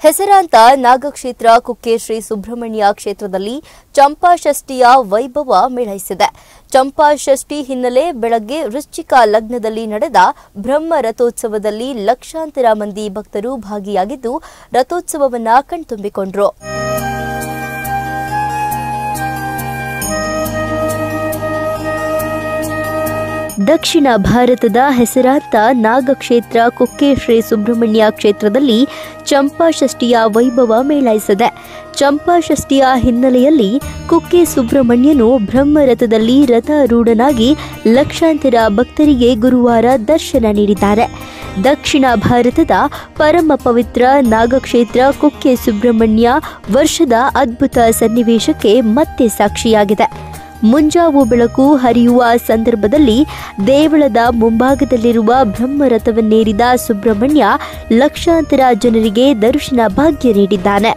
ಹೆಸರಾಂತ ನಾಗಕ್ಷೇತ್ರ ಕುಕ್ಕೆ ಶ್ರೀ ಸುಬ್ರಹ್ಮಣ್ಯ ಕ್ಷೇತ್ರದಲ್ಲಿ ಚಂಪಾಷಷ್ಠಿಯ ವೈಭವ ಮೇಳೈಸಿದೆ. ಚಂಪಾಷಷ್ಠಿ ಹಿನ್ನೆಲೆ ಬೆಳಗ್ಗೆ ವೃಶ್ಚಿಕ ಲಗ್ನದಲ್ಲಿ ನಡೆದ ಬ್ರಹ್ಮ ರಥೋತ್ಸವದಲ್ಲಿ ಲಕ್ಷಾಂತರ ಮಂದಿ ಭಕ್ತರು ಭಾಗಿಯಾಗಿದ್ದು ರಥೋತ್ಸವವನ್ನು ಕಣ್ತುಂಬಿಕೊಂಡರು. ದಕ್ಷಿಣ ಭಾರತದ ಹೆಸರಾಂತ ನಾಗಕ್ಷೇತ್ರ ಕುಕ್ಕೆ ಶ್ರೀ ಸುಬ್ರಹ್ಮಣ್ಯ ಕ್ಷೇತ್ರದಲ್ಲಿ ಚಂಪಾಷಷ್ಠಿಯ ವೈಭವ ಮೇಳೈಸಿದೆ. ಚಂಪಾಷಷ್ಠಿಯ ಹಿನ್ನೆಲೆಯಲ್ಲಿ ಕುಕ್ಕೆ ಸುಬ್ರಹ್ಮಣ್ಯನು ಬ್ರಹ್ಮರಥದಲ್ಲಿ ರಥಾರೂಢನಾಗಿ ಲಕ್ಷಾಂತರ ಭಕ್ತರಿಗೆ ಗುರುವಾರ ದರ್ಶನ ನೀಡಿದ್ದಾರೆ. ದಕ್ಷಿಣ ಭಾರತದ ಪರಮ ಪವಿತ್ರ ನಾಗಕ್ಷೇತ್ರ ಕುಕ್ಕೆ ಸುಬ್ರಹ್ಮಣ್ಯ ವರ್ಷದ ಅದ್ಭುತ ಸನ್ನಿವೇಶಕ್ಕೆ ಮತ್ತೆ ಸಾಕ್ಷಿಯಾಗಿದೆ. ಮುಂಜಾವು ಬೆಳಕು ಹರಿಯುವ ಸಂದರ್ಭದಲ್ಲಿ ದೇವಳದ ಮುಂಭಾಗದಲ್ಲಿರುವ ಬ್ರಹ್ಮರಥವನ್ನೇರಿದ ಸುಬ್ರಹ್ಮಣ್ಯ ಲಕ್ಷಾಂತರ ಜನರಿಗೆ ದರ್ಶನ ಭಾಗ್ಯ ನೀಡಿದ್ದಾನೆ.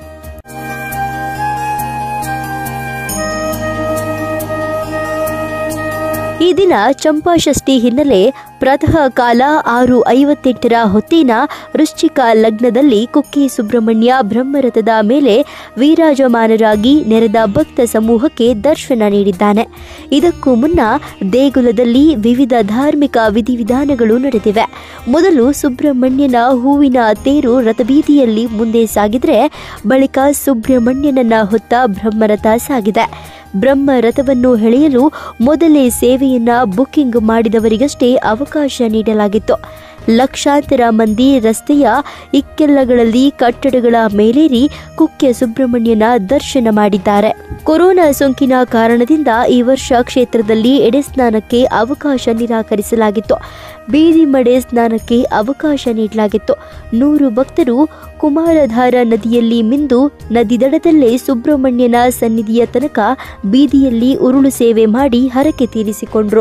ಈ ದಿನ ಚಂಪಾಷಷ್ಠಿ ಹಿನ್ನೆಲೆ ಪ್ರಾತಃ ಕಾಲ 6:58 ಹೊತ್ತಿನ ವೃಶ್ಚಿಕ ಲಗ್ನದಲ್ಲಿ ಕುಕ್ಕೆ ಸುಬ್ರಹ್ಮಣ್ಯ ಬ್ರಹ್ಮರಥದ ಮೇಲೆ ವಿರಾಜಮಾನರಾಗಿ ನೆರೆದ ಭಕ್ತ ಸಮೂಹಕ್ಕೆ ದರ್ಶನ ನೀಡಿದ್ದಾನೆ. ಇದಕ್ಕೂ ಮುನ್ನ ದೇಗುಲದಲ್ಲಿ ವಿವಿಧ ಧಾರ್ಮಿಕ ವಿಧಿವಿಧಾನಗಳು ನಡೆದಿವೆ. ಮೊದಲು ಸುಬ್ರಹ್ಮಣ್ಯನ ಹೂವಿನ ತೇರು ರಥಬೀದಿಯಲ್ಲಿ ಮುಂದೆ ಸಾಗಿದರೆ ಬಳಿಕ ಸುಬ್ರಹ್ಮಣ್ಯನನ್ನ ಹೊತ್ತ ಬ್ರಹ್ಮರಥ ಸಾಗಿದೆ. ಬ್ರಹ್ಮರಥವನ್ನು ಎಳೆಯಲು ಮೊದಲೇ ಸೇವೆಯನ್ನ ಬುಕಿಂಗ್ ಮಾಡಿದವರಿಗಷ್ಟೇ ಅವಕಾಶ ನೀಡಲಾಗಿತ್ತು. ಲಕ್ಷಾಂತರ ಮಂದಿ ರಸ್ತೆಯ ಇಕ್ಕೆಲ್ಲಗಳಲ್ಲಿ ಕಟ್ಟಡಗಳ ಮೇಲೇರಿ ಕುಕ್ಕೆ ಸುಬ್ರಹ್ಮಣ್ಯನ ದರ್ಶನ ಮಾಡಿದ್ದಾರೆ. ಕೊರೋನಾ ಸೋಂಕಿನ ಕಾರಣದಿಂದ ಈ ವರ್ಷ ಕ್ಷೇತ್ರದಲ್ಲಿ ಎಡೆಸ್ನಾನಕ್ಕೆ ಅವಕಾಶ ನಿರಾಕರಿಸಲಾಗಿತ್ತು. ಬೀದಿ ಮಡೆ ಸ್ನಾನಕ್ಕೆ ಅವಕಾಶ ನೀಡಲಾಗಿತ್ತು. 100 ಭಕ್ತರು ಕುಮಾರಧಾರ ನದಿಯಲ್ಲಿ ಮಿಂದು ನದಿ ದಡದಲ್ಲೇ ಸುಬ್ರಹ್ಮಣ್ಯನ ಸನ್ನಿಧಿಯ ತನಕ ಬೀದಿಯಲ್ಲಿ ಉರುಳು ಸೇವೆ ಮಾಡಿ ಹರಕೆ ತೀರಿಸಿಕೊಂಡ್ರು.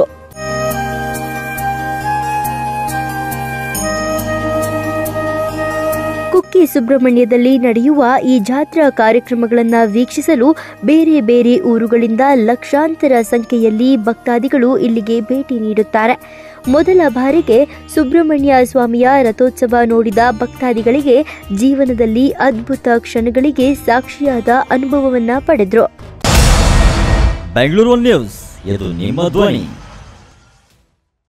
ಕುಕ್ಕೆ ಸುಬ್ರಹ್ಮಣ್ಯದಲ್ಲಿ ನಡೆಯುವ ಈ ಜಾತ್ರಾ ಕಾರ್ಯಕ್ರಮಗಳನ್ನು ವೀಕ್ಷಿಸಲು ಬೇರೆ ಬೇರೆ ಊರುಗಳಿಂದ ಲಕ್ಷಾಂತರ ಸಂಖ್ಯೆಯಲ್ಲಿ ಭಕ್ತಾದಿಗಳು ಇಲ್ಲಿಗೆ ಭೇಟಿ ನೀಡುತ್ತಾರೆ. ಮೊದಲ ಬಾರಿಗೆ ಸುಬ್ರಹ್ಮಣ್ಯ ಸ್ವಾಮಿಯ ರಥೋತ್ಸವ ನೋಡಿದ ಭಕ್ತಾದಿಗಳಿಗೆ ಜೀವನದಲ್ಲಿ ಅದ್ಭುತ ಕ್ಷಣಗಳಿಗೆ ಸಾಕ್ಷಿಯಾದ ಅನುಭವವನ್ನ ಪಡೆದರು. ಬೆಂಗಳೂರು ನ್ಯೂಸ್, ಇದು ನಿಮ್ಮ ಧ್ವನಿ.